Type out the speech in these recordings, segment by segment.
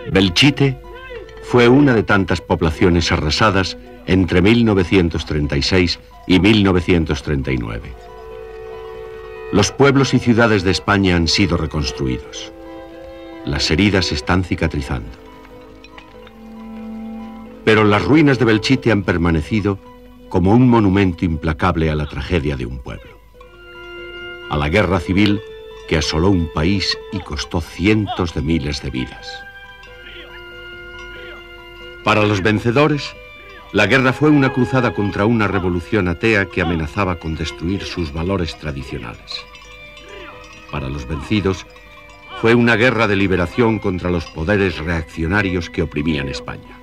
Belchite fue una de tantas poblaciones arrasadas entre 1936 y 1939. Los pueblos y ciudades de España han sido reconstruidos. Las heridas están cicatrizando. Pero las ruinas de Belchite han permanecido como un monumento implacable a la tragedia de un pueblo. A la guerra civil que asoló un país y costó cientos de miles de vidas. Para los vencedores, la guerra fue una cruzada contra una revolución atea que amenazaba con destruir sus valores tradicionales. Para los vencidos, fue una guerra de liberación contra los poderes reaccionarios que oprimían España.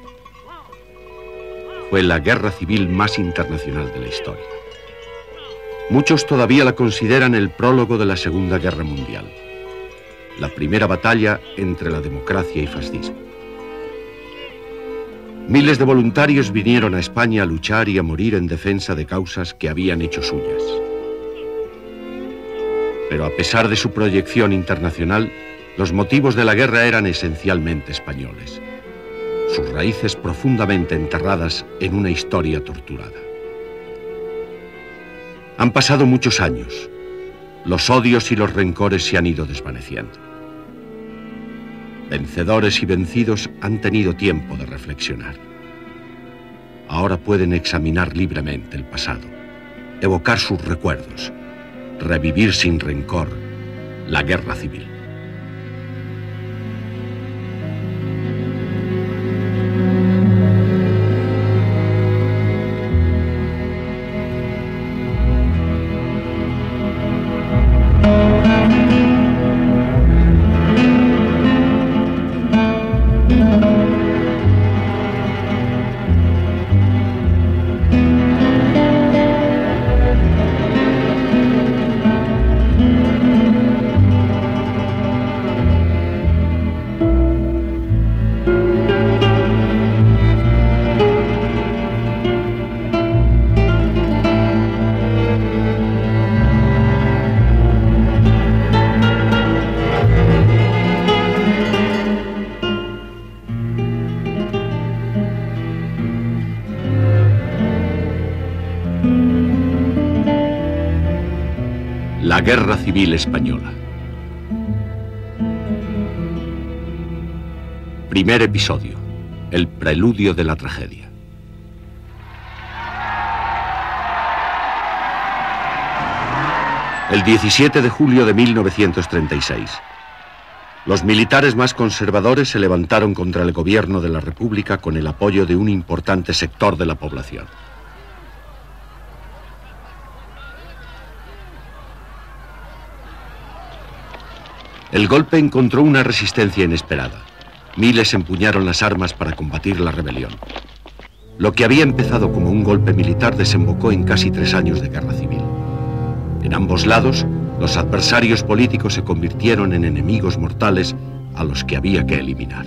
Fue la guerra civil más internacional de la historia. Muchos todavía la consideran el prólogo de la Segunda Guerra Mundial, la primera batalla entre la democracia y fascismo. Miles de voluntarios vinieron a España a luchar y a morir en defensa de causas que habían hecho suyas. Pero a pesar de su proyección internacional, los motivos de la guerra eran esencialmente españoles, sus raíces profundamente enterradas en una historia torturada. Han pasado muchos años. Los odios y los rencores se han ido desvaneciendo. Vencedores y vencidos han tenido tiempo de reflexionar. Ahora pueden examinar libremente el pasado, evocar sus recuerdos, revivir sin rencor la guerra civil. La Guerra Civil Española. Primer episodio. El preludio de la tragedia. El 17 de julio de 1936. Los militares más conservadores se levantaron contra el gobierno de la República con el apoyo de un importante sector de la población. El golpe encontró una resistencia inesperada. Miles empuñaron las armas para combatir la rebelión. Lo que había empezado como un golpe militar desembocó en casi 3 años de guerra civil. En ambos lados, los adversarios políticos se convirtieron en enemigos mortales a los que había que eliminar.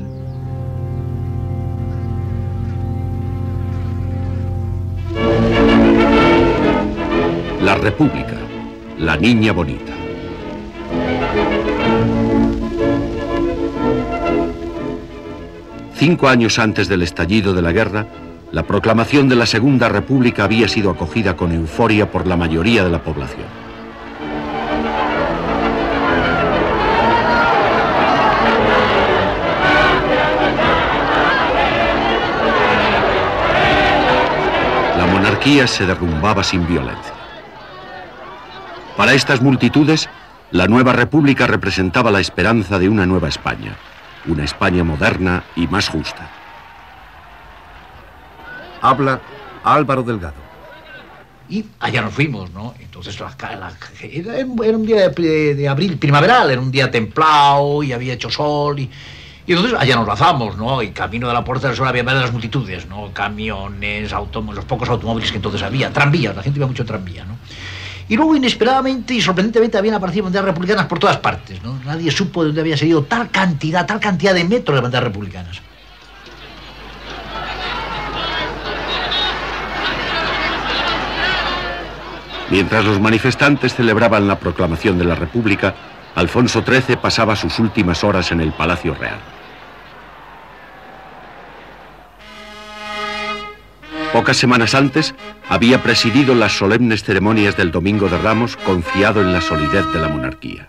La República, la niña bonita. Cinco años antes del estallido de la guerra, la proclamación de la Segunda República había sido acogida con euforia por la mayoría de la población. La monarquía se derrumbaba sin violencia. Para estas multitudes, la nueva república representaba la esperanza de una nueva España. Una España moderna y más justa. Habla Álvaro Delgado. Y allá nos fuimos, ¿no? Entonces era un día de abril, primaveral, era un día templado y había hecho sol y entonces allá nos lanzamos, ¿no? Y camino de la Puerta del Sol había varias multitudes, ¿no? Camiones, los pocos automóviles que entonces había, tranvías, la gente iba mucho en tranvía, ¿no? Y luego, inesperadamente y sorprendentemente, habían aparecido banderas republicanas por todas partes, ¿no? Nadie supo de dónde había salido tal cantidad de metros de banderas republicanas. Mientras los manifestantes celebraban la proclamación de la República, Alfonso XIII pasaba sus últimas horas en el Palacio Real. Pocas semanas antes, había presidido las solemnes ceremonias del Domingo de Ramos, confiado en la solidez de la monarquía.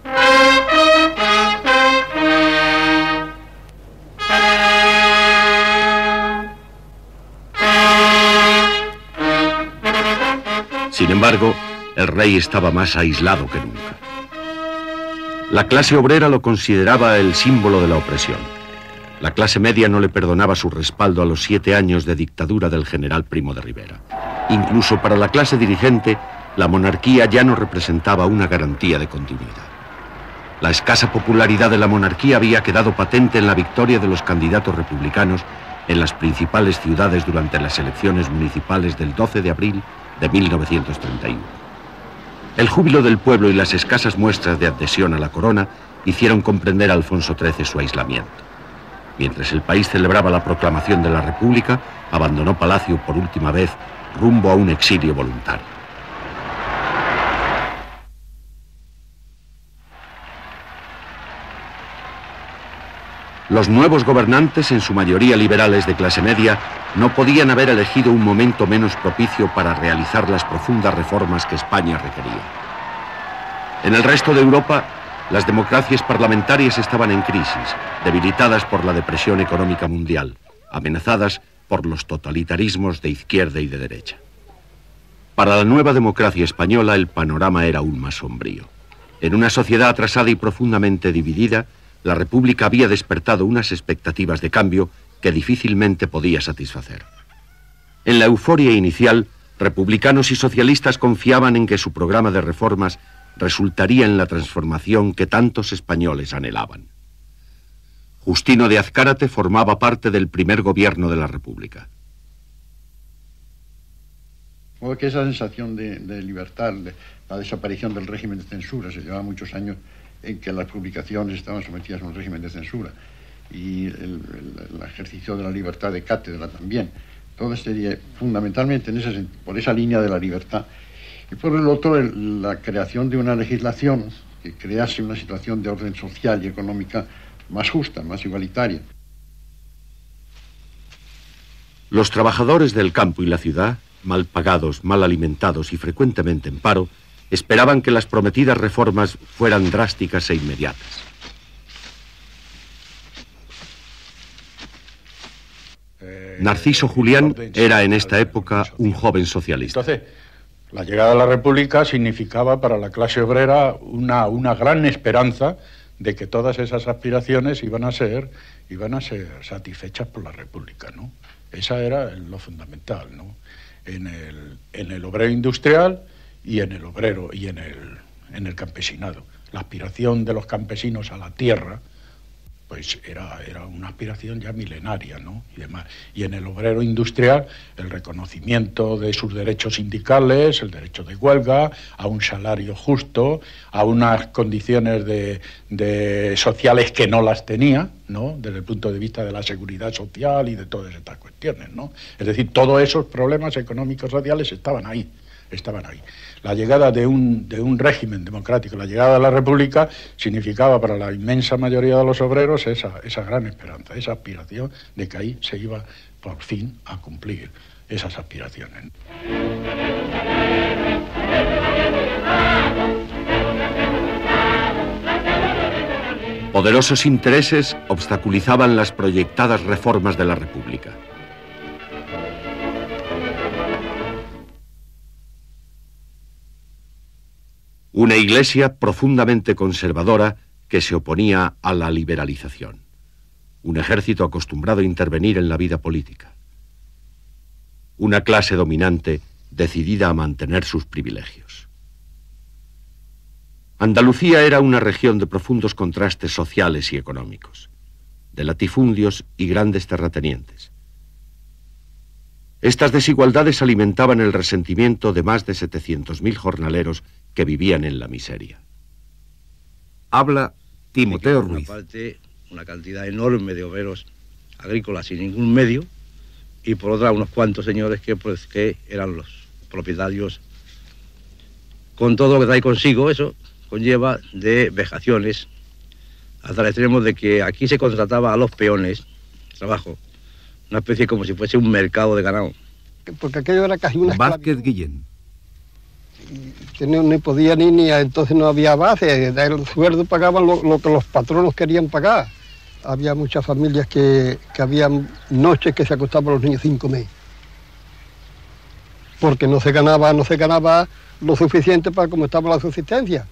Sin embargo, el rey estaba más aislado que nunca. La clase obrera lo consideraba el símbolo de la opresión. La clase media no le perdonaba su respaldo a los 7 años de dictadura del general Primo de Rivera. Incluso para la clase dirigente, la monarquía ya no representaba una garantía de continuidad. La escasa popularidad de la monarquía había quedado patente en la victoria de los candidatos republicanos en las principales ciudades durante las elecciones municipales del 12 de abril de 1931. El júbilo del pueblo y las escasas muestras de adhesión a la corona hicieron comprender a Alfonso XIII su aislamiento. Mientras el país celebraba la proclamación de la República, abandonó Palacio por última vez rumbo a un exilio voluntario. Los nuevos gobernantes, en su mayoría liberales de clase media, no podían haber elegido un momento menos propicio para realizar las profundas reformas que España requería. En el resto de Europa, las democracias parlamentarias estaban en crisis, debilitadas por la depresión económica mundial, amenazadas por los totalitarismos de izquierda y de derecha. Para la nueva democracia española, el panorama era aún más sombrío. En una sociedad atrasada y profundamente dividida, la República había despertado unas expectativas de cambio que difícilmente podía satisfacer. En la euforia inicial, republicanos y socialistas confiaban en que su programa de reformas resultaría en la transformación que tantos españoles anhelaban. Justino de Azcárate formaba parte del primer gobierno de la República. Modo que esa sensación de libertad, la desaparición del régimen de censura, se llevaba muchos años en que las publicaciones estaban sometidas a un régimen de censura, y el ejercicio de la libertad de cátedra también. Todo sería fundamentalmente por esa línea de la libertad. Y por el otro, la creación de una legislación que crease una situación de orden social y económica más justa, más igualitaria. Los trabajadores del campo y la ciudad, mal pagados, mal alimentados y frecuentemente en paro, esperaban que las prometidas reformas fueran drásticas e inmediatas. Narciso Julián era en esta época un joven socialista. Entonces, la llegada de la República significaba para la clase obrera una gran esperanza de que todas esas aspiraciones iban a ser satisfechas por la República, ¿no? Esa era lo fundamental, ¿no? En el obrero industrial y en el obrero y en el campesinado. La aspiración de los campesinos a la tierra, pues era una aspiración ya milenaria, ¿no? Y demás. Y en el obrero industrial, el reconocimiento de sus derechos sindicales, el derecho de huelga, a un salario justo, a unas condiciones de sociales que no las tenía, ¿no? Desde el punto de vista de la seguridad social y de todas estas cuestiones, ¿no? Es decir, todos esos problemas económicos sociales estaban ahí. La llegada de un régimen democrático, la llegada de la República, significaba para la inmensa mayoría de los obreros esa gran esperanza, esa aspiración de que ahí se iba por fin a cumplir esas aspiraciones. Poderosos intereses obstaculizaban las proyectadas reformas de la República. Una iglesia profundamente conservadora que se oponía a la liberalización. Un ejército acostumbrado a intervenir en la vida política. Una clase dominante decidida a mantener sus privilegios. Andalucía era una región de profundos contrastes sociales y económicos, de latifundios y grandes terratenientes. Estas desigualdades alimentaban el resentimiento de más de 700.000 jornaleros que vivían en la miseria. Habla Timoteo Ruiz. Por una parte, una cantidad enorme de obreros agrícolas sin ningún medio, y por otra, unos cuantos señores que eran los propietarios, con todo lo que trae consigo. Eso conlleva de vejaciones, hasta el extremo de que aquí se contrataba a los peones, trabajo, una especie como si fuese un mercado de ganado, porque aquello era casi una Vázquez Guillén. Que no podía ni entonces no había base, el sueldo pagaban lo que los patronos querían pagar. Había muchas familias que habían noches que se acostaban los niños sin comer, porque no se ganaba lo suficiente para cómo estaba la subsistencia.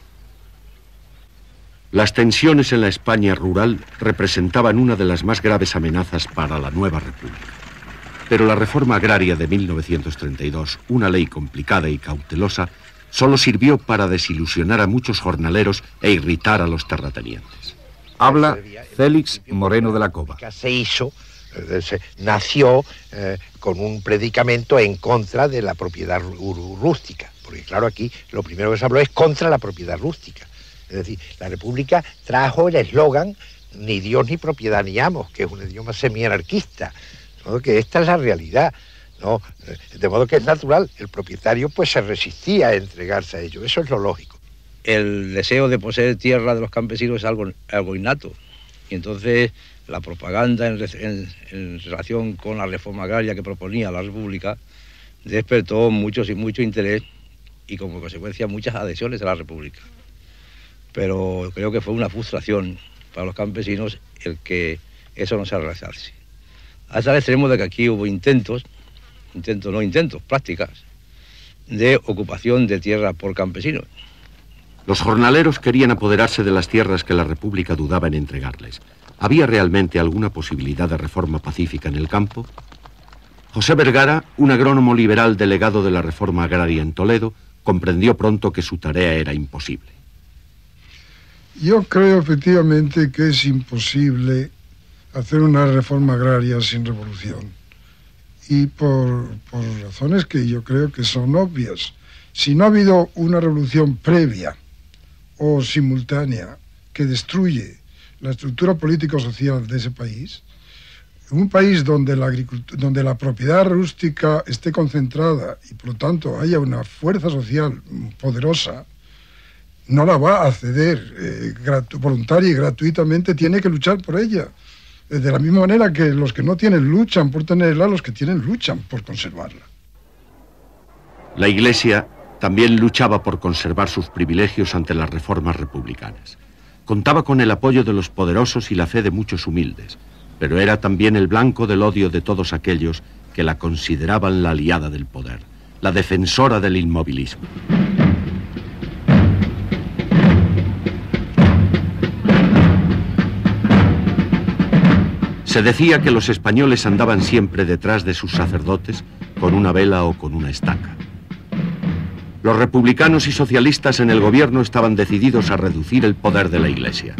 Las tensiones en la España rural representaban una de las más graves amenazas para la nueva república. Pero la reforma agraria de 1932, una ley complicada y cautelosa, solo sirvió para desilusionar a muchos jornaleros e irritar a los terratenientes. Habla Félix Moreno de la Cova. Se hizo, nació con un predicamento en contra de la propiedad rústica, porque claro, aquí lo primero que se habló es contra la propiedad rústica. Es decir, la República trajo el eslogan ni Dios ni propiedad ni amos, que es un idioma semi-anarquista, ¿no? Que esta es la realidad, ¿no? De modo que es natural, el propietario pues se resistía a entregarse a ello, eso es lo lógico. El deseo de poseer tierra de los campesinos es algo innato, y entonces la propaganda en relación con la reforma agraria que proponía la República despertó mucho interés y como consecuencia muchas adhesiones a la República. Pero creo que fue una frustración para los campesinos el que eso no se realizase. Hasta el extremo de que aquí hubo prácticas de ocupación de tierra por campesinos. Los jornaleros querían apoderarse de las tierras que la República dudaba en entregarles. ¿Había realmente alguna posibilidad de reforma pacífica en el campo? José Vergara, un agrónomo liberal delegado de la reforma agraria en Toledo, comprendió pronto que su tarea era imposible. Yo creo efectivamente que es imposible hacer una reforma agraria sin revolución. Y por razones que yo creo que son obvias. Si no ha habido una revolución previa o simultánea que destruye la estructura político-social de ese país, un país donde la propiedad rústica esté concentrada y por lo tanto haya una fuerza social poderosa, no la va a ceder voluntaria y gratuitamente, tiene que luchar por ella. De la misma manera que los que no tienen luchan por tenerla, los que tienen luchan por conservarla. La Iglesia también luchaba por conservar sus privilegios ante las reformas republicanas. Contaba con el apoyo de los poderosos y la fe de muchos humildes, pero era también el blanco del odio de todos aquellos que la consideraban la aliada del poder, la defensora del inmovilismo. Se decía que los españoles andaban siempre detrás de sus sacerdotes con una vela o con una estaca. Los republicanos y socialistas en el gobierno estaban decididos a reducir el poder de la Iglesia.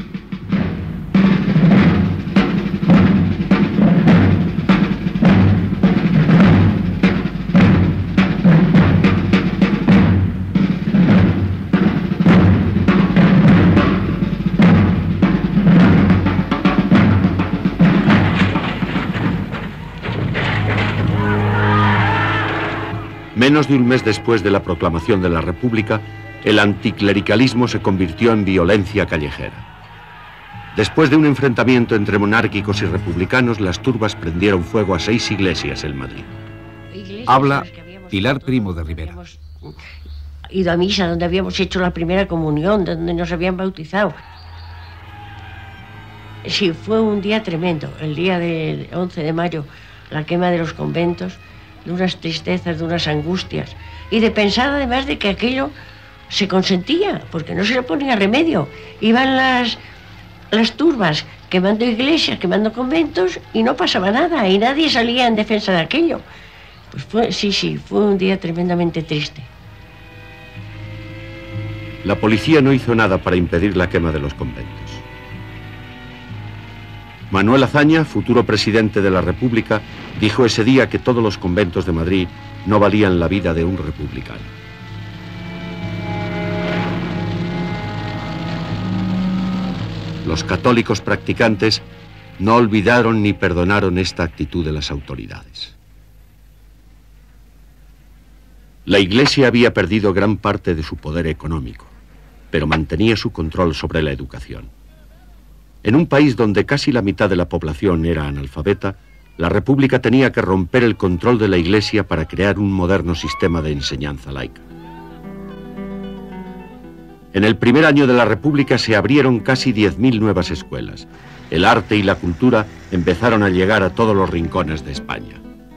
Menos de un mes después de la proclamación de la República, el anticlericalismo se convirtió en violencia callejera. Después de un enfrentamiento entre monárquicos y republicanos, las turbas prendieron fuego a 6 iglesias en Madrid. Habla Pilar Primo de Rivera. Ido a misa, donde habíamos hecho la primera comunión, donde nos habían bautizado. Sí, fue un día tremendo, el día del 11 de mayo, la quema de los conventos, de unas tristezas, de unas angustias, y de pensar además de que aquello se consentía, porque no se le ponía remedio. Iban las turbas quemando iglesias, quemando conventos, y no pasaba nada, y nadie salía en defensa de aquello. Pues fue un día tremendamente triste. La policía no hizo nada para impedir la quema de los conventos. Manuel Azaña, futuro presidente de la República, dijo ese día que todos los conventos de Madrid no valían la vida de un republicano. Los católicos practicantes no olvidaron ni perdonaron esta actitud de las autoridades. La Iglesia había perdido gran parte de su poder económico, pero mantenía su control sobre la educación. En un país donde casi la mitad de la población era analfabeta, La República tenía que romper el control de la Iglesia para crear un moderno sistema de enseñanza laica. En el primer año de la República se abrieron casi 10.000 nuevas escuelas. El arte y la cultura empezaron a llegar a todos los rincones de España.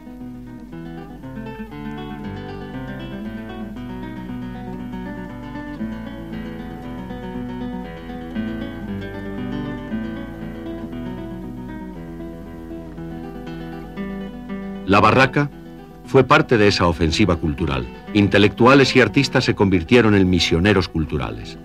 La Barraca fue parte de esa ofensiva cultural. Intelectuales y artistas se convirtieron en misioneros culturales.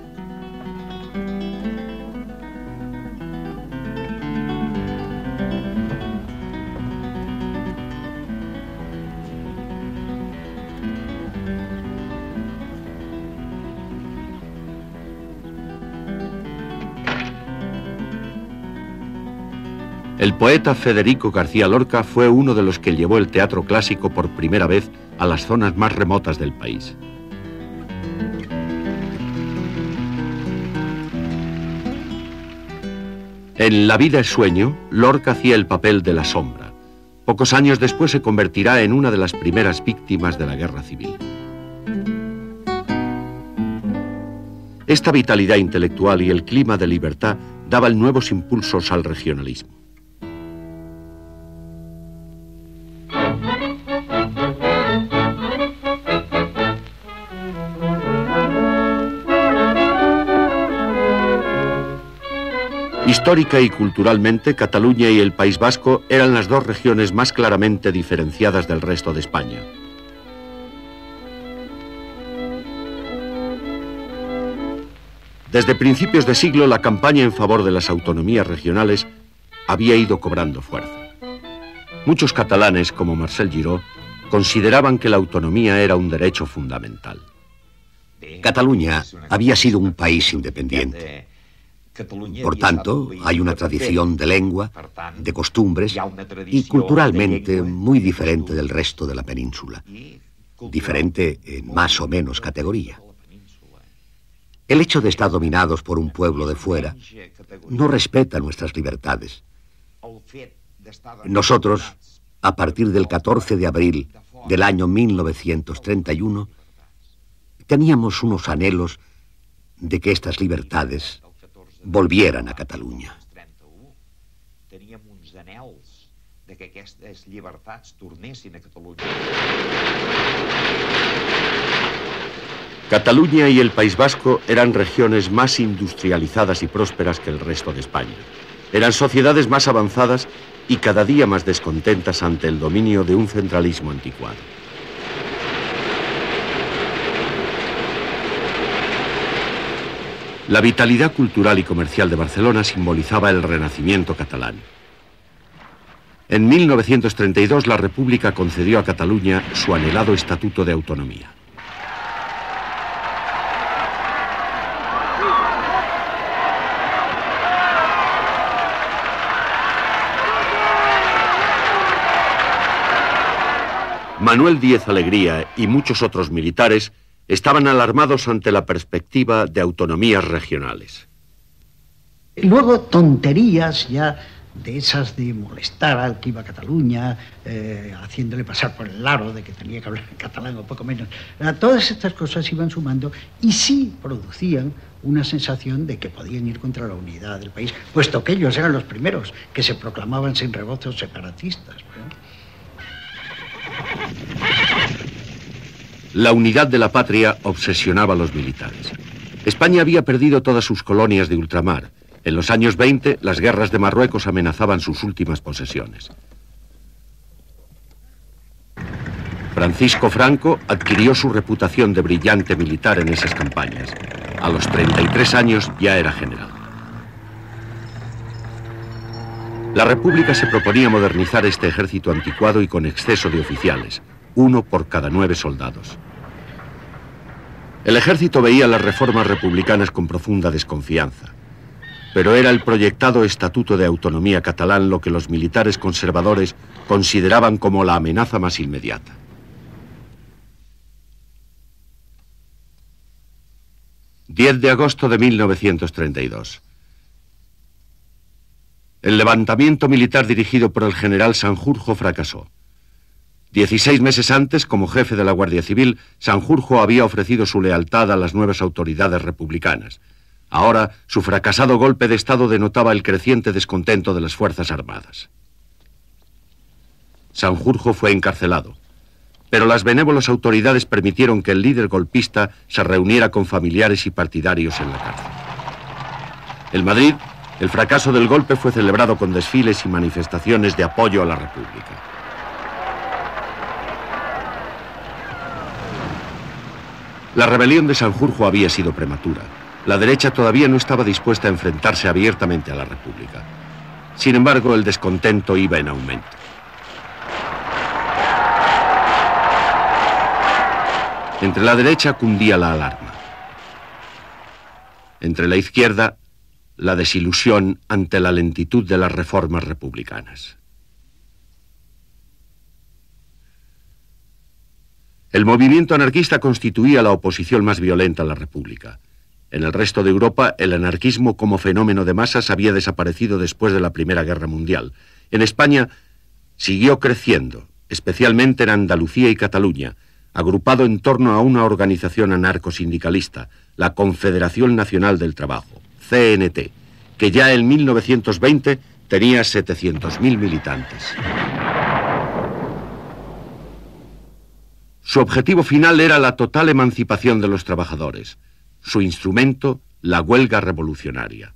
El poeta Federico García Lorca fue uno de los que llevó el teatro clásico por primera vez a las zonas más remotas del país. En La vida es sueño, Lorca hacía el papel de la sombra. Pocos años después se convertirá en una de las primeras víctimas de la guerra civil. Esta vitalidad intelectual y el clima de libertad daban nuevos impulsos al regionalismo. Histórica y culturalmente, Cataluña y el País Vasco eran las dos regiones más claramente diferenciadas del resto de España. Desde principios de siglo, la campaña en favor de las autonomías regionales había ido cobrando fuerza. Muchos catalanes, como Marcel Giró, consideraban que la autonomía era un derecho fundamental. Cataluña había sido un país independiente. Por tanto, hay una tradición de lengua, de costumbres y culturalmente muy diferente del resto de la península. Diferente en más o menos categoría. El hecho de estar dominados por un pueblo de fuera no respeta nuestras libertades. Nosotros, a partir del 14 de abril del año 1931, teníamos unos anhelos de que estas libertades volvieran a Cataluña. Teníem uns anhels de que aquestes llibertats tornessin a Catalunya. Cataluña y el País Vasco eran regiones más industrializadas y prósperas que el resto de España. Eran sociedades más avanzadas y cada día más descontentas ante el dominio de un centralismo anticuado. La vitalidad cultural y comercial de Barcelona simbolizaba el renacimiento catalán. En 1932 la República concedió a Cataluña su anhelado Estatuto de Autonomía. Manuel Díez Alegría y muchos otros militares estaban alarmados ante la perspectiva de autonomías regionales. Luego tonterías ya de esas de molestar al que iba a Cataluña, haciéndole pasar por el aro de que tenía que hablar en catalán o poco menos. Todas estas cosas iban sumando y sí producían una sensación de que podían ir contra la unidad del país, puesto que ellos eran los primeros que se proclamaban sin rebozo separatistas, ¿no? La unidad de la patria obsesionaba a los militares. España había perdido todas sus colonias de ultramar. En los años 20, las guerras de Marruecos amenazaban sus últimas posesiones. Francisco Franco adquirió su reputación de brillante militar en esas campañas. A los 33 años ya era general. La República se proponía modernizar este ejército anticuado y con exceso de oficiales, uno por cada 9 soldados. El ejército veía las reformas republicanas con profunda desconfianza, pero era el proyectado Estatuto de Autonomía catalán lo que los militares conservadores consideraban como la amenaza más inmediata. ...10 de agosto de 1932... El levantamiento militar dirigido por el general Sanjurjo fracasó. 16 meses antes, como jefe de la Guardia Civil, Sanjurjo había ofrecido su lealtad a las nuevas autoridades republicanas. Ahora, su fracasado golpe de Estado denotaba el creciente descontento de las Fuerzas Armadas. Sanjurjo fue encarcelado, pero las benévolas autoridades permitieron que el líder golpista se reuniera con familiares y partidarios en la cárcel. En Madrid, el fracaso del golpe fue celebrado con desfiles y manifestaciones de apoyo a la República. La rebelión de Sanjurjo había sido prematura. La derecha todavía no estaba dispuesta a enfrentarse abiertamente a la República. Sin embargo, el descontento iba en aumento. Entre la derecha cundía la alarma. Entre la izquierda, la desilusión ante la lentitud de las reformas republicanas. El movimiento anarquista constituía la oposición más violenta a la República. En el resto de Europa, el anarquismo como fenómeno de masas había desaparecido después de la Primera Guerra Mundial. En España siguió creciendo, especialmente en Andalucía y Cataluña, agrupado en torno a una organización anarcosindicalista, la Confederación Nacional del Trabajo, CNT, que ya en 1920 tenía 700.000 militantes. Su objetivo final era la total emancipación de los trabajadores. Su instrumento, la huelga revolucionaria.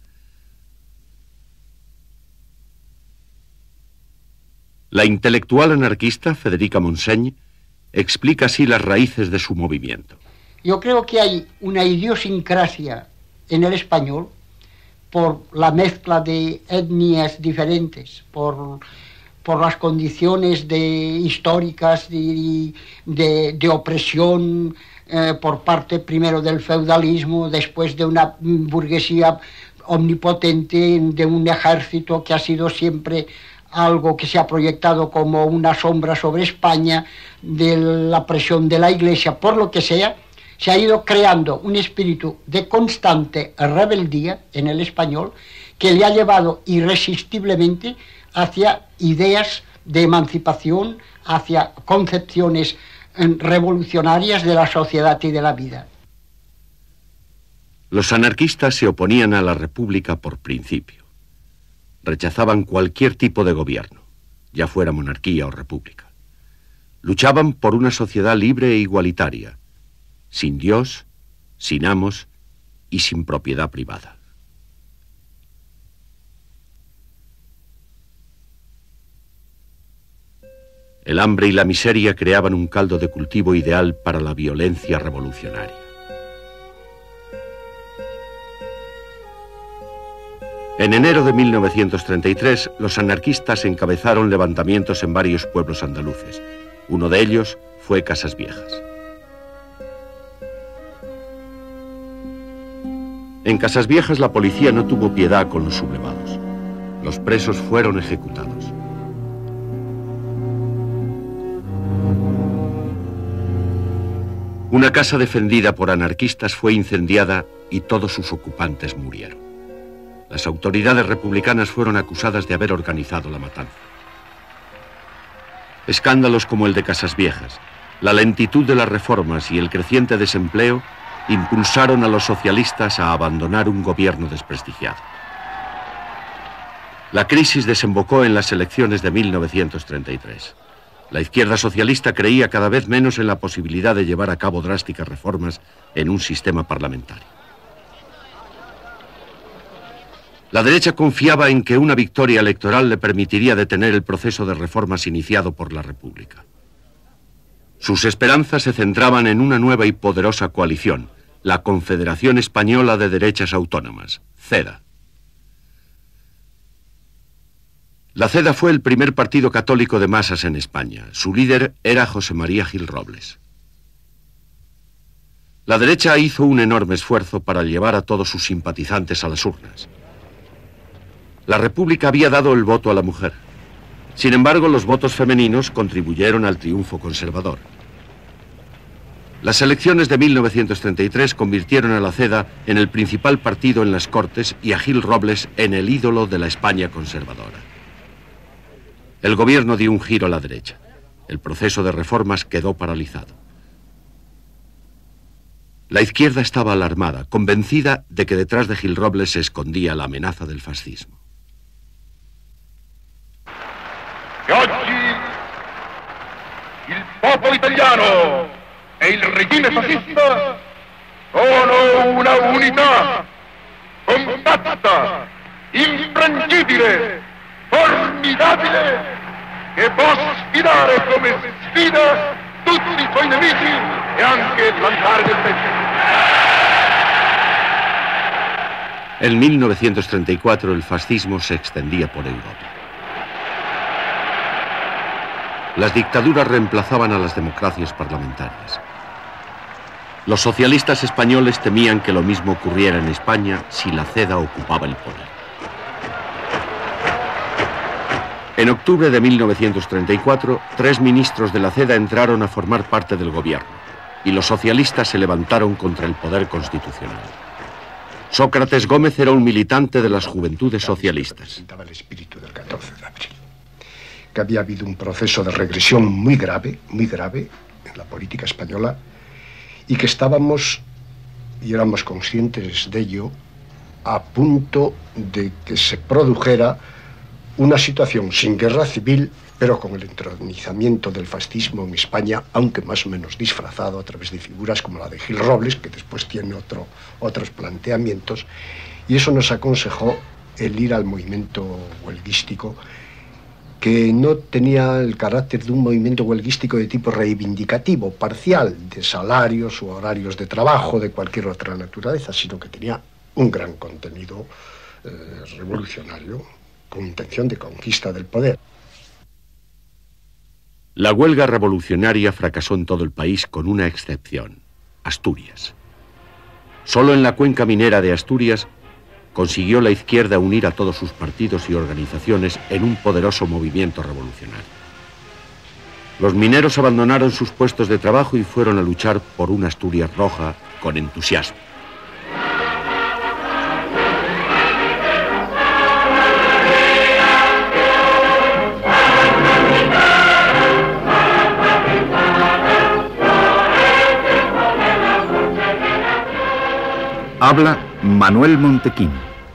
La intelectual anarquista Federica Montseny explica así las raíces de su movimiento. Yo creo que hay una idiosincrasia en el español por la mezcla de etnias diferentes, por las condiciones históricas de opresión por parte primero del feudalismo, después de una burguesía omnipotente, de un ejército que ha sido siempre algo que se ha proyectado como una sombra sobre España, de la presión de la Iglesia, por lo que sea, se ha ido creando un espíritu de constante rebeldía en el español que le ha llevado irresistiblemente hacia ideas de emancipación, hacia concepciones revolucionarias de la sociedad y de la vida. Los anarquistas se oponían a la República por principio. Rechazaban cualquier tipo de gobierno, ya fuera monarquía o república. Luchaban por una sociedad libre e igualitaria, sin Dios, sin amos y sin propiedad privada. El hambre y la miseria creaban un caldo de cultivo ideal para la violencia revolucionaria. En enero de 1933, los anarquistas encabezaron levantamientos en varios pueblos andaluces. Uno de ellos fue Casas Viejas. En Casas Viejas la policía no tuvo piedad con los sublevados. Los presos fueron ejecutados. Una casa defendida por anarquistas fue incendiada y todos sus ocupantes murieron. Las autoridades republicanas fueron acusadas de haber organizado la matanza. Escándalos como el de Casas Viejas, la lentitud de las reformas y el creciente desempleo impulsaron a los socialistas a abandonar un gobierno desprestigiado. La crisis desembocó en las elecciones de 1933. La izquierda socialista creía cada vez menos en la posibilidad de llevar a cabo drásticas reformas en un sistema parlamentario. La derecha confiaba en que una victoria electoral le permitiría detener el proceso de reformas iniciado por la República. Sus esperanzas se centraban en una nueva y poderosa coalición, la Confederación Española de Derechas Autónomas, CEDA. La CEDA fue el primer partido católico de masas en España. Su líder era José María Gil Robles. La derecha hizo un enorme esfuerzo para llevar a todos sus simpatizantes a las urnas. La República había dado el voto a la mujer. Sin embargo, los votos femeninos contribuyeron al triunfo conservador. Las elecciones de 1933 convirtieron a la CEDA en el principal partido en las Cortes y a Gil Robles en el ídolo de la España conservadora. El gobierno dio un giro a la derecha. El proceso de reformas quedó paralizado. La izquierda estaba alarmada, convencida de que detrás de Gil Robles se escondía la amenaza del fascismo. Che oggi il popolo italiano e il regime fascista sono una unità compatta, infrangibile, formidabile, che può sfidare come sfida tutti i suoi nemici e anche l'altare del pecho. En 1934 el fascismo se extendía por Europa. Las dictaduras reemplazaban a las democracias parlamentarias. Los socialistas españoles temían que lo mismo ocurriera en España si la CEDA ocupaba el poder. En octubre de 1934, 3 ministros de la CEDA entraron a formar parte del gobierno y los socialistas se levantaron contra el poder constitucional. Sócrates Gómez era un militante de las Juventudes Socialistas. El espíritu del 14 de abril. Que había habido un proceso de regresión muy grave en la política española y que estábamos, y éramos conscientes de ello, a punto de que se produjera una situación sin guerra civil, pero con el entronizamiento del fascismo en España, aunque más o menos disfrazado a través de figuras como la de Gil Robles, que después tiene otros planteamientos, y eso nos aconsejó el ir al movimiento huelguístico, que no tenía el carácter de un movimiento huelguístico de tipo reivindicativo, parcial, de salarios o horarios de trabajo, de cualquier otra naturaleza, sino que tenía un gran contenido revolucionario, con intención de conquista del poder. La huelga revolucionaria fracasó en todo el país con una excepción: Asturias. Solo en la cuenca minera de Asturias consiguió la izquierda unir a todos sus partidos y organizaciones en un poderoso movimiento revolucionario. Los mineros abandonaron sus puestos de trabajo y fueron a luchar por una Asturias roja con entusiasmo. Habla Manuel Montequín.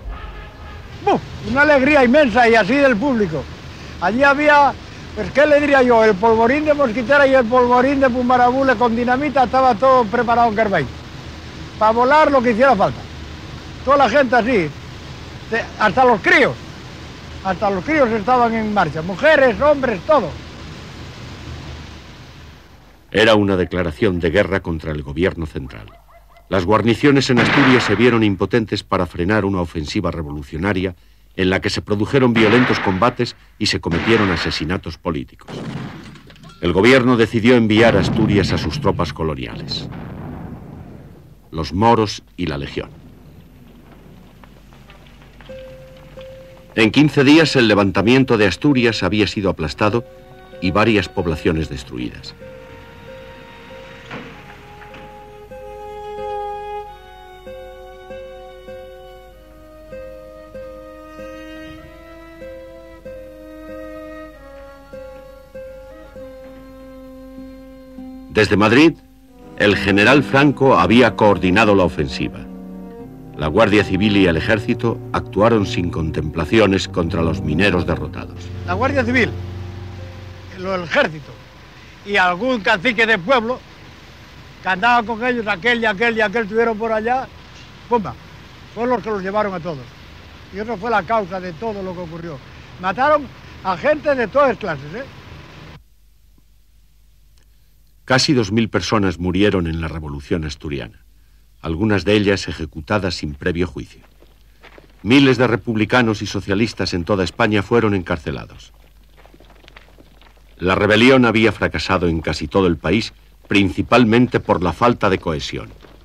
Una alegría inmensa y así del público. Allí había, pues qué le diría yo, el polvorín de mosquitera y el polvorín de Pumarabule con dinamita, estaba todo preparado en Carbay. Para volar lo que hiciera falta. Toda la gente así, hasta los críos estaban en marcha, mujeres, hombres, todo. Era una declaración de guerra contra el gobierno central. Las guarniciones en Asturias se vieron impotentes para frenar una ofensiva revolucionaria en la que se produjeron violentos combates y se cometieron asesinatos políticos. El gobierno decidió enviar a Asturias a sus tropas coloniales, los moros y la Legión. En 15 días el levantamiento de Asturias había sido aplastado y varias poblaciones destruidas. Desde Madrid, el general Franco había coordinado la ofensiva. La Guardia Civil y el Ejército actuaron sin contemplaciones contra los mineros derrotados. La Guardia Civil, el Ejército y algún cacique de pueblo que andaba con ellos, aquel y aquel tuvieron por allá, ¡pumba! Fueron los que los llevaron a todos. Y eso fue la causa de todo lo que ocurrió. Mataron a gente de todas clases, ¿eh? Casi 2000 personas murieron en la Revolución Asturiana, algunas de ellas ejecutadas sin previo juicio. Miles de republicanos y socialistas en toda España fueron encarcelados. La rebelión había fracasado en casi todo el país, principalmente por la falta de cohesión.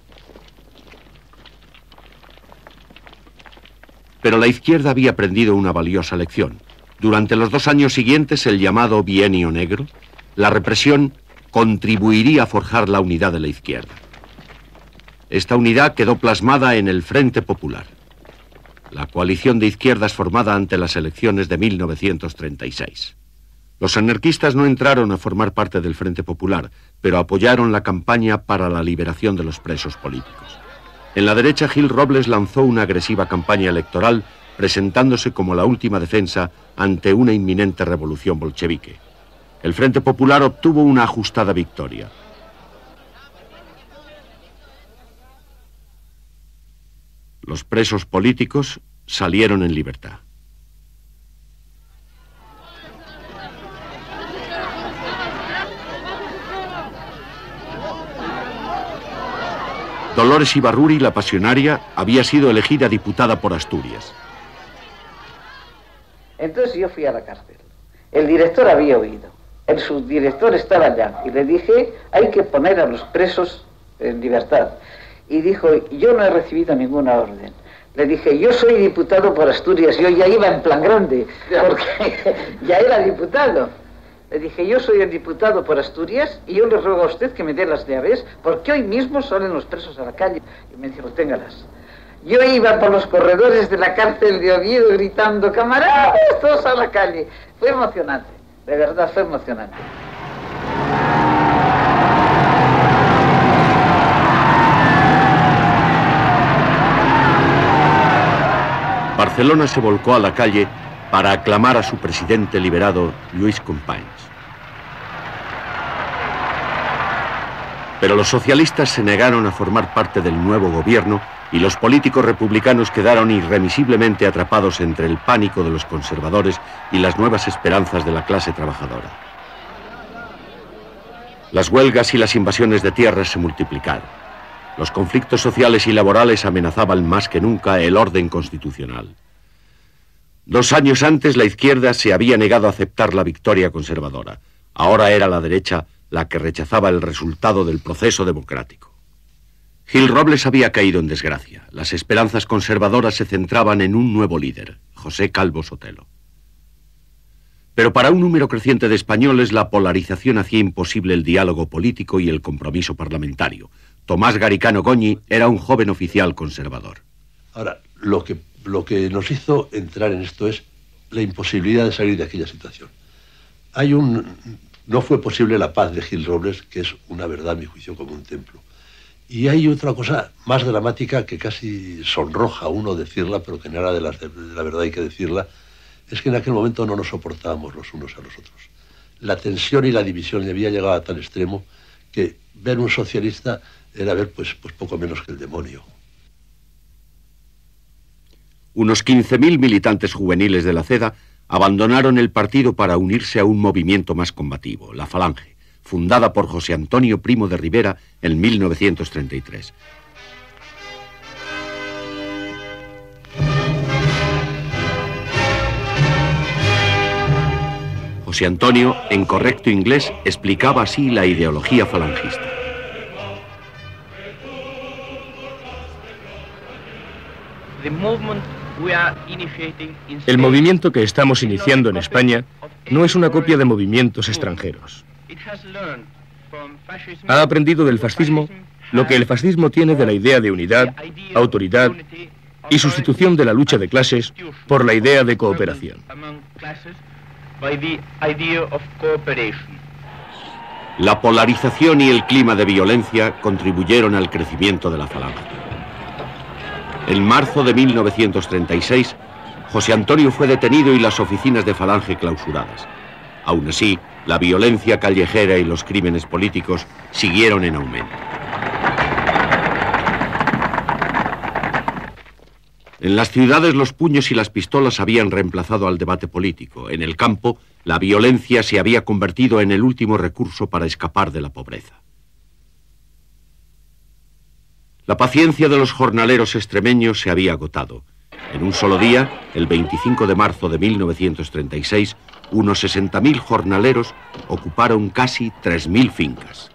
Pero la izquierda había aprendido una valiosa lección. Durante los 2 años siguientes, el llamado Bienio Negro, la represión contribuiría a forjar la unidad de la izquierda. Esta unidad quedó plasmada en el Frente Popular, la coalición de izquierdas formada ante las elecciones de 1936. Los anarquistas no entraron a formar parte del Frente Popular, pero apoyaron la campaña para la liberación de los presos políticos. En la derecha, Gil Robles lanzó una agresiva campaña electoral, presentándose como la última defensa ante una inminente revolución bolchevique. El Frente Popular obtuvo una ajustada victoria. Los presos políticos salieron en libertad. Dolores Ibarruri, la pasionaria, había sido elegida diputada por Asturias. Entonces yo fui a la cárcel. El director había oído. El subdirector estaba allá. Y le dije, hay que poner a los presos en libertad. Y dijo, yo no he recibido ninguna orden. Le dije, yo soy diputado por Asturias. Yo ya iba en plan grande, porque ya era diputado. Le dije, yo soy el diputado por Asturias y yo le ruego a usted que me dé las llaves, porque hoy mismo salen los presos a la calle. Y me dijo, téngalas. Yo iba por los corredores de la cárcel de Oviedo gritando, camaradas, todos a la calle. Fue emocionante, de verdad fue emocionante. Barcelona se volcó a la calle para aclamar a su presidente liberado, Lluís Companys. Pero los socialistas se negaron a formar parte del nuevo gobierno y los políticos republicanos quedaron irremisiblemente atrapados entre el pánico de los conservadores y las nuevas esperanzas de la clase trabajadora. Las huelgas y las invasiones de tierras se multiplicaron. Los conflictos sociales y laborales amenazaban más que nunca el orden constitucional. 2 años antes la izquierda se había negado a aceptar la victoria conservadora. Ahora era la derecha la que rechazaba el resultado del proceso democrático. Gil Robles había caído en desgracia. Las esperanzas conservadoras se centraban en un nuevo líder, José Calvo Sotelo. Pero para un número creciente de españoles la polarización hacía imposible el diálogo político y el compromiso parlamentario. Tomás Garicano Goñi era un joven oficial conservador. Ahora, lo que nos hizo entrar en esto es la imposibilidad de salir de aquella situación. No fue posible la paz de Gil Robles, que es una verdad, a mi juicio, como un templo. Y hay otra cosa más dramática que casi sonroja a uno decirla, pero que nada de la verdad hay que decirla, es que en aquel momento no nos soportábamos los unos a los otros. La tensión y la división había llegado a tal extremo que ver un socialista era ver pues poco menos que el demonio. Unos 15.000 militantes juveniles de la CEDA abandonaron el partido para unirse a un movimiento más combativo, la Falange, fundada por José Antonio Primo de Rivera en 1933. José Antonio, en correcto inglés, explicaba así la ideología falangista. El movimiento que estamos iniciando en España no es una copia de movimientos extranjeros. Ha aprendido del fascismo lo que el fascismo tiene de la idea de unidad, autoridad y sustitución de la lucha de clases por la idea de cooperación. La polarización y el clima de violencia contribuyeron al crecimiento de la Falange. En marzo de 1936, José Antonio fue detenido y las oficinas de Falange clausuradas. Aún así, la violencia callejera y los crímenes políticos siguieron en aumento. En las ciudades los puños y las pistolas habían reemplazado al debate político. En el campo, la violencia se había convertido en el último recurso para escapar de la pobreza. La paciencia de los jornaleros extremeños se había agotado. En un solo día, el 25 de marzo de 1936, unos 60.000 jornaleros ocuparon casi 3.000 fincas.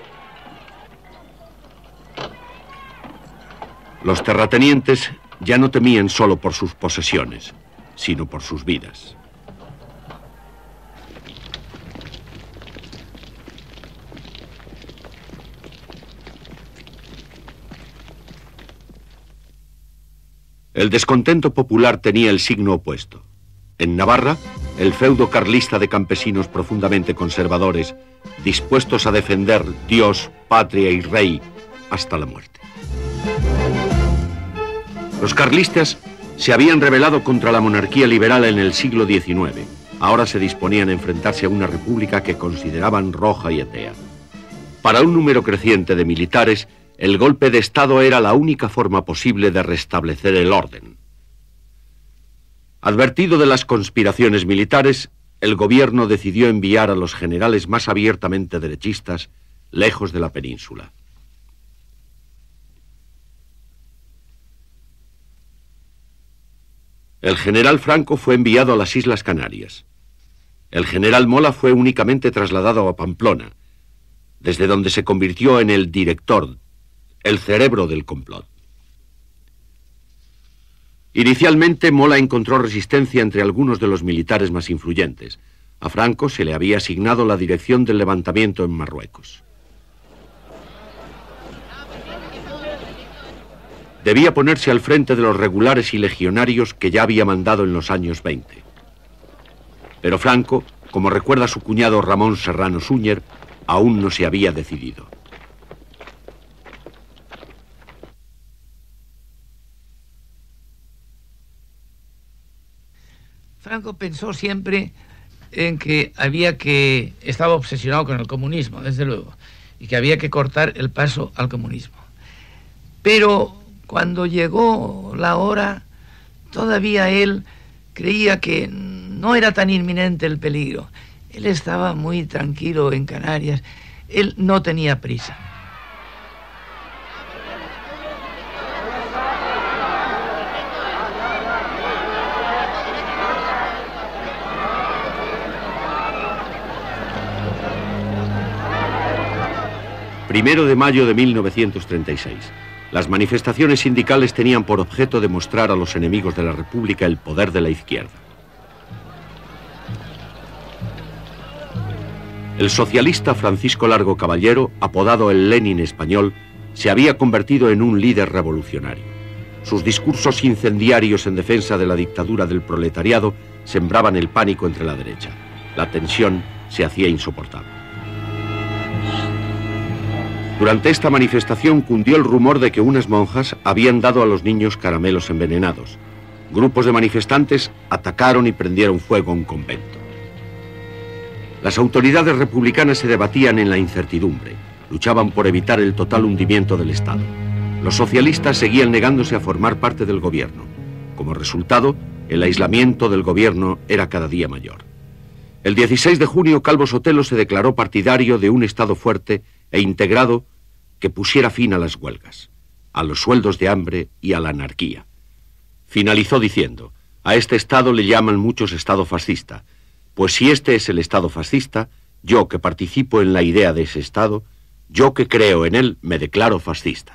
Los terratenientes ya no temían solo por sus posesiones, sino por sus vidas. El descontento popular tenía el signo opuesto. En Navarra, el feudo carlista de campesinos profundamente conservadores, dispuestos a defender Dios, patria y rey hasta la muerte. Los carlistas se habían rebelado contra la monarquía liberal en el siglo XIX. Ahora se disponían a enfrentarse a una república que consideraban roja y atea. Para un número creciente de militares, el golpe de Estado era la única forma posible de restablecer el orden. Advertido de las conspiraciones militares, el gobierno decidió enviar a los generales más abiertamente derechistas lejos de la península. El general Franco fue enviado a las Islas Canarias. El general Mola fue únicamente trasladado a Pamplona, desde donde se convirtió en el director, el cerebro del complot. Inicialmente, Mola encontró resistencia entre algunos de los militares más influyentes. A Franco se le había asignado la dirección del levantamiento en Marruecos. Debía ponerse al frente de los regulares y legionarios que ya había mandado en los años 20. Pero Franco, como recuerda su cuñado Ramón Serrano Súñer, aún no se había decidido. Franco pensó siempre en que estaba obsesionado con el comunismo, desde luego, y que había que cortar el paso al comunismo. Pero cuando llegó la hora, todavía él creía que no era tan inminente el peligro. Él estaba muy tranquilo en Canarias, él no tenía prisa. Primero de mayo de 1936. Las manifestaciones sindicales tenían por objeto demostrar a los enemigos de la República el poder de la izquierda. El socialista Francisco Largo Caballero, apodado el Lenin español, se había convertido en un líder revolucionario. Sus discursos incendiarios en defensa de la dictadura del proletariado sembraban el pánico entre la derecha. La tensión se hacía insoportable. Durante esta manifestación cundió el rumor de que unas monjas habían dado a los niños caramelos envenenados. Grupos de manifestantes atacaron y prendieron fuego a un convento. Las autoridades republicanas se debatían en la incertidumbre, luchaban por evitar el total hundimiento del Estado. Los socialistas seguían negándose a formar parte del gobierno. Como resultado, el aislamiento del gobierno era cada día mayor. El 16 de junio, Calvo Sotelo se declaró partidario de un Estado fuerte e integrado que pusiera fin a las huelgas, a los sueldos de hambre y a la anarquía. Finalizó diciendo: a este Estado le llaman muchos Estado fascista, pues si este es el Estado fascista, yo que participo en la idea de ese Estado, yo que creo en él, me declaro fascista.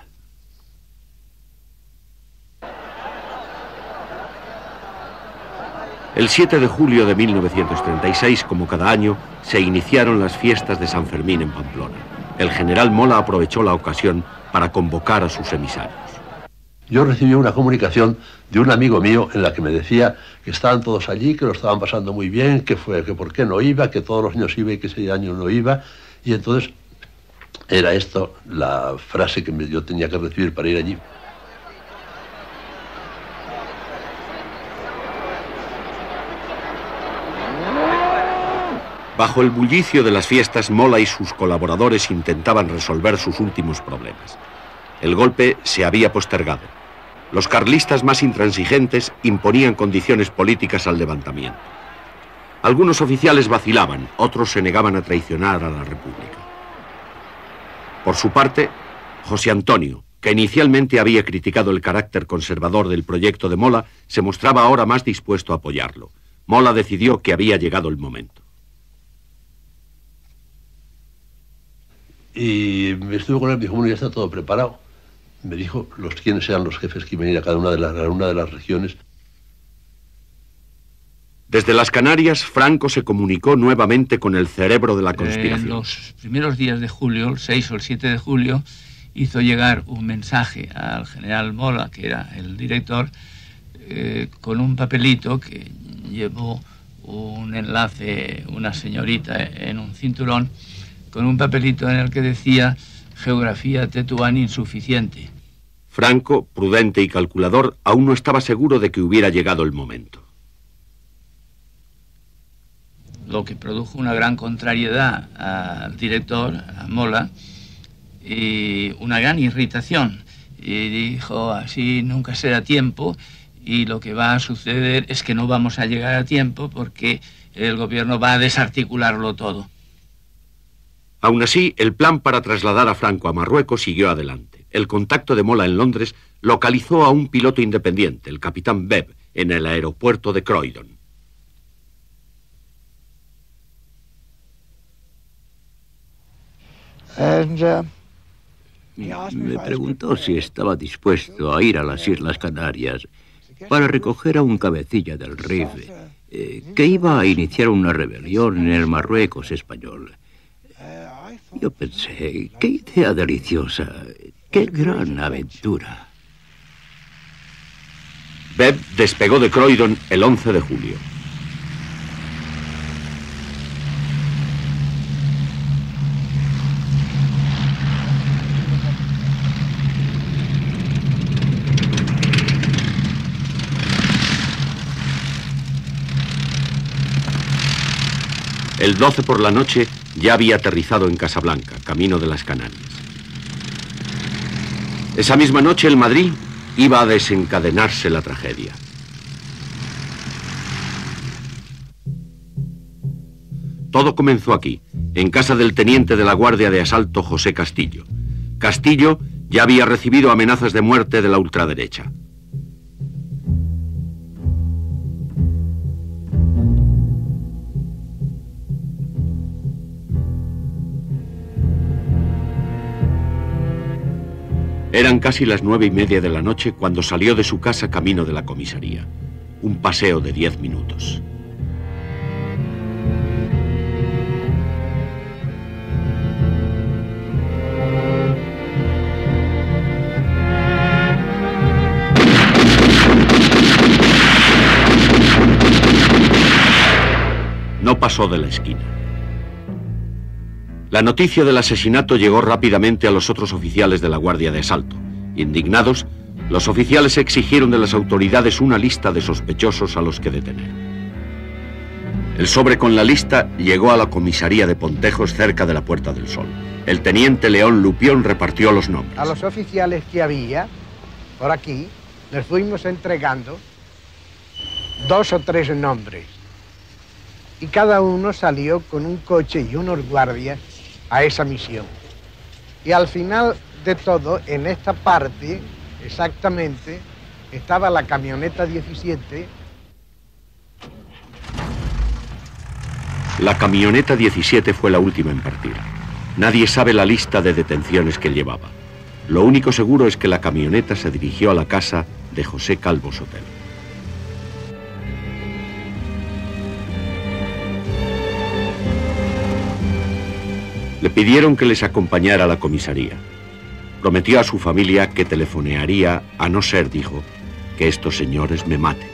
El 7 de julio de 1936, como cada año, se iniciaron las fiestas de San Fermín en Pamplona. El general Mola aprovechó la ocasión para convocar a sus emisarios. Yo recibí una comunicación de un amigo mío en la que me decía que estaban todos allí, que lo estaban pasando muy bien, que por qué no iba, que todos los años iba y que ese año no iba. Y entonces era esto la frase que yo tenía que recibir para ir allí. Bajo el bullicio de las fiestas, Mola y sus colaboradores intentaban resolver sus últimos problemas. El golpe se había postergado. Los carlistas más intransigentes imponían condiciones políticas al levantamiento. Algunos oficiales vacilaban, otros se negaban a traicionar a la República. Por su parte, José Antonio, que inicialmente había criticado el carácter conservador del proyecto de Mola, se mostraba ahora más dispuesto a apoyarlo. Mola decidió que había llegado el momento. Y me estuve con él, me dijo: bueno, ya está todo preparado. Me dijo quiénes eran los jefes que iban a ir a cada una de las regiones. Desde las Canarias, Franco se comunicó nuevamente con el cerebro de la conspiración. En los primeros días de julio, el 6 o el 7 de julio, hizo llegar un mensaje al general Mola, que era el director, con un papelito que llevó un enlace, una señorita en un cinturón, con un papelito en el que decía geografía tetuán insuficiente. Franco, prudente y calculador, aún no estaba seguro de que hubiera llegado el momento. Lo que produjo una gran contrariedad al director, a Mola, y una gran irritación. Y dijo, así nunca será tiempo, y lo que va a suceder es que no vamos a llegar a tiempo porque el gobierno va a desarticularlo todo. Aún así, el plan para trasladar a Franco a Marruecos siguió adelante. El contacto de Mola en Londres localizó a un piloto independiente, el capitán Webb, en el aeropuerto de Croydon. Me preguntó si estaba dispuesto a ir a las Islas Canarias para recoger a un cabecilla del RIF que iba a iniciar una rebelión en el Marruecos español. Yo pensé, qué idea deliciosa, qué gran aventura. Webb despegó de Croydon el 11 de julio. El 12 por la noche ya había aterrizado en Casablanca, camino de las Canarias. Esa misma noche en Madrid iba a desencadenarse la tragedia. Todo comenzó aquí, en casa del teniente de la Guardia de Asalto José Castillo. Castillo ya había recibido amenazas de muerte de la ultraderecha. Eran casi las 9:30 de la noche cuando salió de su casa camino de la comisaría. Un paseo de 10 minutos. No pasó de la esquina. La noticia del asesinato llegó rápidamente a los otros oficiales de la Guardia de Asalto. Indignados, los oficiales exigieron de las autoridades una lista de sospechosos a los que detener. El sobre con la lista llegó a la comisaría de Pontejos cerca de la Puerta del Sol. El teniente León Lupión repartió los nombres. A los oficiales que había por aquí les fuimos entregando 2 o 3 nombres. Y cada uno salió con un coche y unos guardias a esa misión. Y al final de todo, en esta parte, exactamente, estaba la camioneta 17. La camioneta 17 fue la última en partir. Nadie sabe la lista de detenciones que llevaba. Lo único seguro es que la camioneta se dirigió a la casa de José Calvo Sotelo. Le pidieron que les acompañara a la comisaría. Prometió a su familia que telefonearía, a no ser, dijo, que estos señores me maten.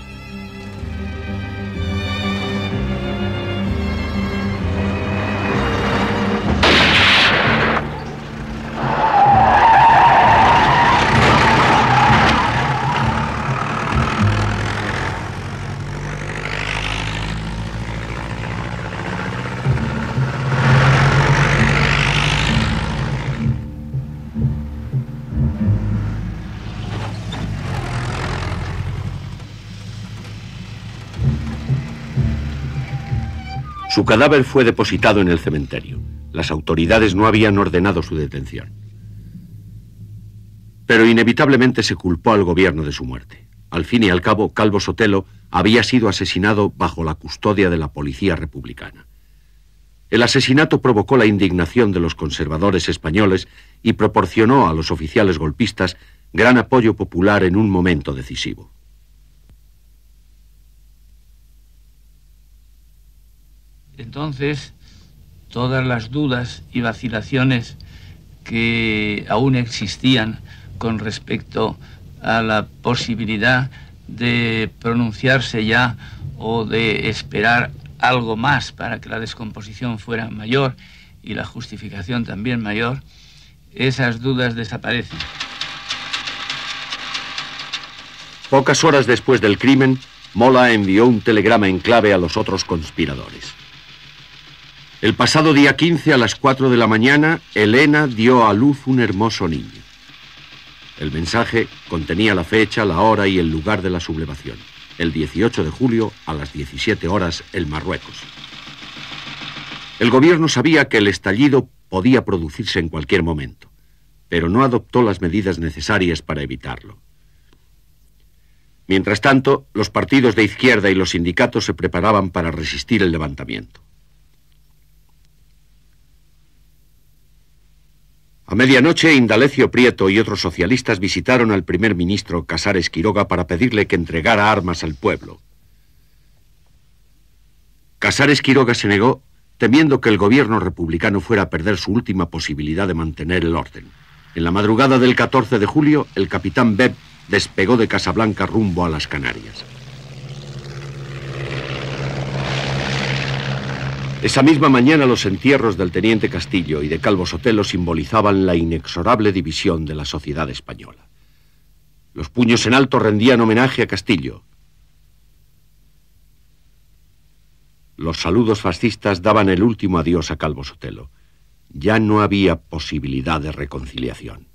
Su cadáver fue depositado en el cementerio. Las autoridades no habían ordenado su detención. Pero inevitablemente se culpó al gobierno de su muerte. Al fin y al cabo, Calvo Sotelo había sido asesinado bajo la custodia de la policía republicana. El asesinato provocó la indignación de los conservadores españoles y proporcionó a los oficiales golpistas gran apoyo popular en un momento decisivo. Entonces, todas las dudas y vacilaciones que aún existían con respecto a la posibilidad de pronunciarse ya o de esperar algo más para que la descomposición fuera mayor y la justificación también mayor, esas dudas desaparecen. Pocas horas después del crimen, Mola envió un telegrama en clave a los otros conspiradores. El pasado día 15 a las 4 de la mañana, Elena dio a luz un hermoso niño. El mensaje contenía la fecha, la hora y el lugar de la sublevación. El 18 de julio a las 17 horas en Marruecos. El gobierno sabía que el estallido podía producirse en cualquier momento, pero no adoptó las medidas necesarias para evitarlo. Mientras tanto, los partidos de izquierda y los sindicatos se preparaban para resistir el levantamiento. A medianoche, Indalecio Prieto y otros socialistas visitaron al primer ministro Casares Quiroga para pedirle que entregara armas al pueblo. Casares Quiroga se negó, temiendo que el gobierno republicano fuera a perder su última posibilidad de mantener el orden. En la madrugada del 14 de julio, el capitán Beb despegó de Casablanca rumbo a las Canarias. Esa misma mañana los entierros del teniente Castillo y de Calvo Sotelo simbolizaban la inexorable división de la sociedad española. Los puños en alto rendían homenaje a Castillo. Los saludos fascistas daban el último adiós a Calvo Sotelo. Ya no había posibilidad de reconciliación.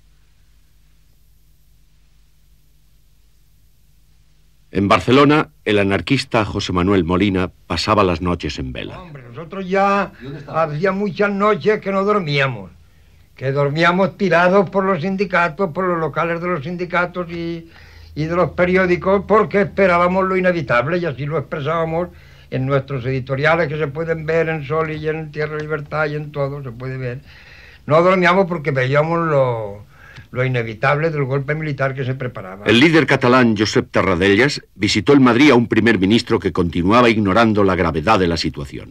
En Barcelona, el anarquista José Manuel Molina pasaba las noches en vela. Hombre, nosotros ya hacía muchas noches que no dormíamos, que dormíamos tirados por los sindicatos, por los locales de los sindicatos y de los periódicos, porque esperábamos lo inevitable y así lo expresábamos en nuestros editoriales que se pueden ver en Sol y en Tierra de Libertad y en todo se puede ver. No dormíamos porque veíamos lo inevitable del golpe militar que se preparaba. El líder catalán Josep Tarradellas visitó en Madrid a un primer ministro que continuaba ignorando la gravedad de la situación.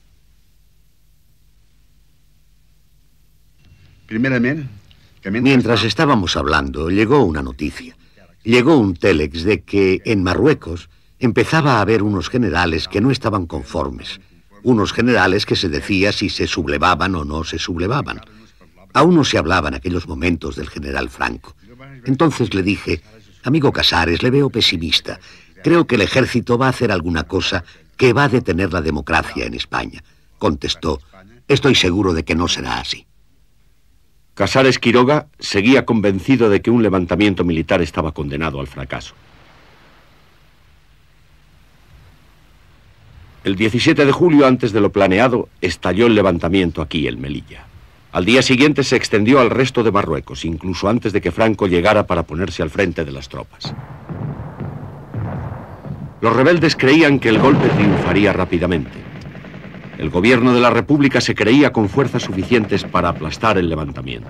Mientras estábamos hablando, llegó una noticia. Llegó un télex de que en Marruecos empezaba a haber unos generales que no estaban conformes. Unos generales que se decía si se sublevaban o no se sublevaban. Aún no se hablaba en aquellos momentos del general Franco. Entonces le dije, amigo Casares, le veo pesimista. Creo que el ejército va a hacer alguna cosa que va a detener la democracia en España. Contestó, estoy seguro de que no será así. Casares Quiroga seguía convencido de que un levantamiento militar estaba condenado al fracaso. El 17 de julio, antes de lo planeado, estalló el levantamiento aquí, en Melilla. Al día siguiente se extendió al resto de Marruecos, incluso antes de que Franco llegara para ponerse al frente de las tropas. Los rebeldes creían que el golpe triunfaría rápidamente. El gobierno de la República se creía con fuerzas suficientes para aplastar el levantamiento.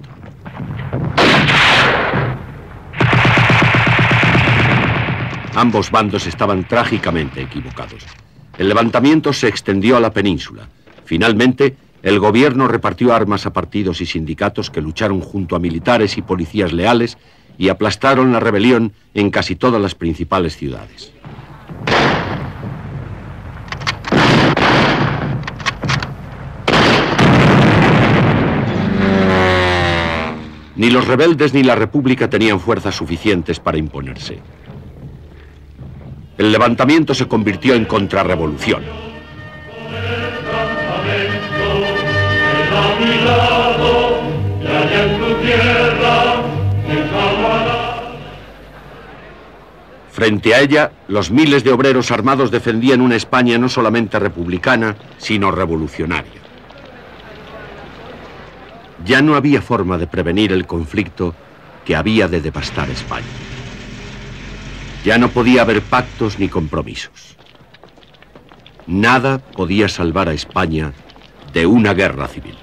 Ambos bandos estaban trágicamente equivocados. El levantamiento se extendió a la península. Finalmente, el gobierno repartió armas a partidos y sindicatos que lucharon junto a militares y policías leales y aplastaron la rebelión en casi todas las principales ciudades. Ni los rebeldes ni la República tenían fuerzas suficientes para imponerse. El levantamiento se convirtió en contrarrevolución. Frente a ella, los miles de obreros armados defendían una España no solamente republicana, sino revolucionaria. Ya no había forma de prevenir el conflicto que había de devastar España. Ya no podía haber pactos ni compromisos. Nada podía salvar a España de una guerra civil.